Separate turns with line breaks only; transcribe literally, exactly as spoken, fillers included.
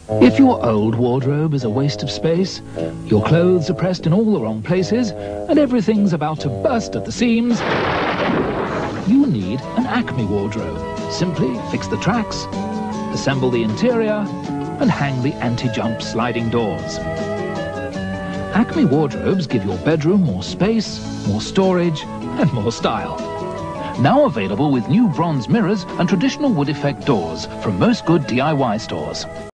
If your old wardrobe is a waste of space, your clothes are pressed in all the wrong places, and everything's about to burst at the seams, you need an ACME wardrobe. Simply fix the tracks, assemble the interior, and hang the anti-jump sliding doors. ACME wardrobes give your bedroom more space, more storage, and more style. Now available with new bronze mirrors and traditional wood effect doors from most good D I Y stores.